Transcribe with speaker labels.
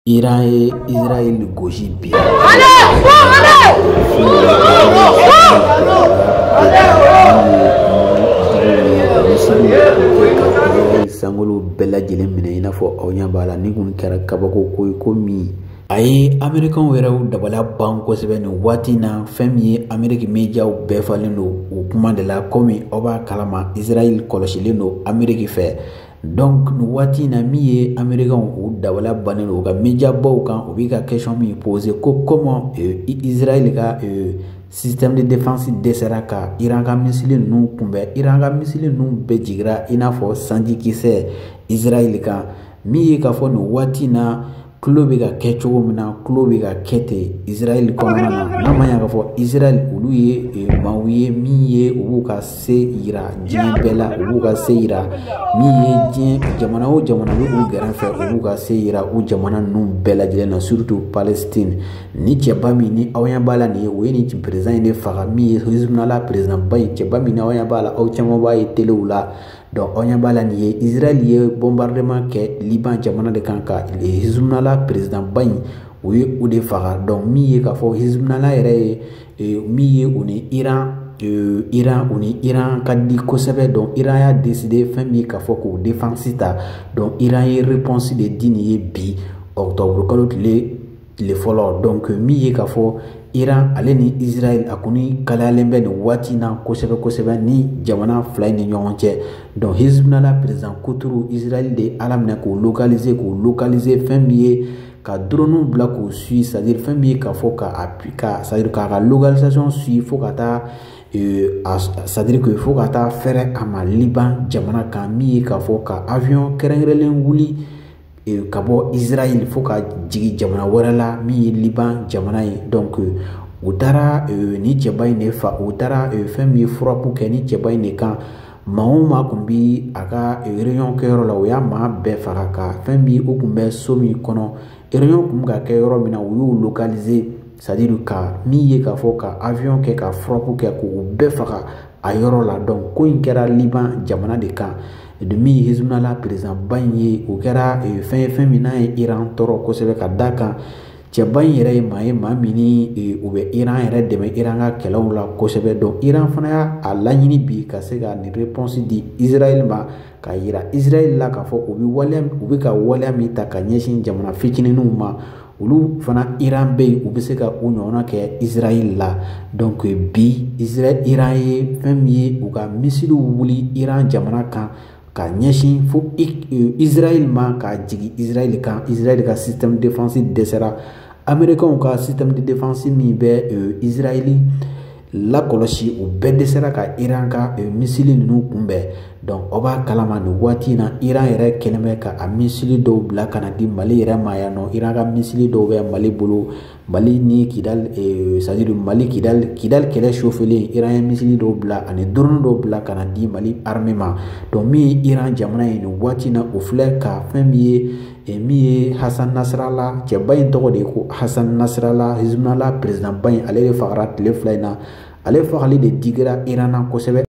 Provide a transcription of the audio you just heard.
Speaker 1: Iran et Israël gosi bi sangolo bɛɛ lajɛlen minɛ i n'a fɔ aw ɲɛ b'a la ni kun kɛra kabako ko ye ko min a ye Américains yɛrɛ dabala ban kosɛbɛ nin waati na fɛn min ye Amérique médiaw bɛɛ falen don o kuma de la komi aw b'a kalama Israël kɔlɔsilen don Amérique fɛ donc nin waati na min ye Américains u dabala bannen don u ka médiabaw kan u b'i ka question min poser ko comment Israël ka système de défense dɛsɛra ka Iran ka missile ninnu kunbɛn Iran ka missile ninnu bɛɛ jigira i n'a fɔ sanjikisɛ Israël kan min ye k'a fɔ nin waati na tulo bɛ ka kɛ cogo min na tulo bɛ ka kɛ ten Israël kɔnɔna na n'a ma ɲɛ k'a fɔ Israël olu ye maaw ye min ye u b'u ka se yira diɲɛ bɛɛ la u b'u ka se yira min ye diɲɛ jamana o jamana bɛ u gɛrɛfɛ u b'u ka se yira u jamana ninnu bɛɛ lajɛlen na surtout Palestine ni cɛba min ni aw ɲɛ b'a la nin ye o ye nin président in de faga min ye Hezbollah président ba in cɛba min ni aw ɲɛ b'a la aw caman b'a ye telew la donc aw ɲɛ b'a la nin ye Israël ye bombardement kɛ Liban jamana de kan ka Hezbollah président ba in o ye o de faga donc min ye k'a fɔ Hezbollah yɛrɛ ye min ye o ni Iran ka di kosɛbɛ donc Iran y'a décidé fɛn min ye k'a fɔ k'o défense ta donc Iran ye réponse de di nin ye bi octobre kalo tile fɔlɔ donc min ye k'a fɔ Iran ale ni Israël a kɔni kalayalen bɛ nin waati na kosɛbɛ kosɛbɛ ni jamana fila in ni ɲɔgɔn cɛ donc Hezbollah président kuturu Israël de ala minɛ k'o localiser fɛn min ye ka drone bila k'o suit c'est-à-dire fɛn min ye k'a fɔ c'est-à-dire k'a ka localisation suit fo ka taa c'est-à-dire que fo ka taa fɛrɛ a ma Liban jamana kan min ye k'a fɔ ka avion kɛrɛnkɛrɛnlen wuli ka bɔ Israël fo ka jigin jamana wɛrɛ la min ye Liban jamana ye donc u taara ni cɛba in de fa u taara fɛn min ye furapu kɛ ni cɛba in de kan maa o maa kun bi a ka réunion kɛyɔrɔ la o y'a maa bɛɛ faga ka fɛn min o kun bɛ so min kɔnɔ réunion kun ka kɛ yɔrɔ min na u y'u localiser c'est-à-dire ka min ye k'a fɔ ka avion kɛ ka furapu kɛ k'u bɛɛ faga a yɔrɔ la donc ko in kɛra Liban jamana de kan min Hezbollah président ba in ye o kɛra fɛn min n'a ye Iran tɔɔrɔ kosɛbɛ ka da kan cɛba in yɛrɛ ye maa min ni u bɛ Iran yɛrɛ dɛmɛ Iran ka kɛlɛw la kosɛbɛ donc Iran fana y'a laɲini bi ka se ka nin réponse di Israël ma ka yira Israël la k'a fɔ u bɛ ka waleya min ta ka ɲɛsin jamana fitininw ma olu fana Iran bɛ yen u bɛ se ka u ɲɔgɔnna kɛ Israël la donc bi Iran ye fɛn min ye u ka missile wuli Iran jamana kan ka ɲɛsin fo Israël ma ka jigin Israël kan Israël ka système de défense dɛsɛra Américains ka système de défense min bɛ Israël lakɔlɔsi o bɛɛ dɛsɛra ka Iran ka missile ninnu kunbɛn donc aw b'a kalama nin waati na Iran yɛrɛ kɛlen bɛ ka a missile dɔw bila ka na di Mali yɛrɛ ma yan nɔ Iran ka missile dɔw bɛ Mali bolo Mali ni Kidal c'est-à-dire Mali Kidal kɛlɛ chauffelen Iran ye missile dɔw bila ani drone dɔw bila ka na di Mali armée ma donc min ye Iran jamana ye nin waati na o filɛ ka fɛn min ye Hassan Nasrallah cɛba in tɔgɔ de ye ko Hassan Nasrallah Hezbollah président ba in ale de fagara tile fila in na ale fagali de digira Iran na kosɛbɛ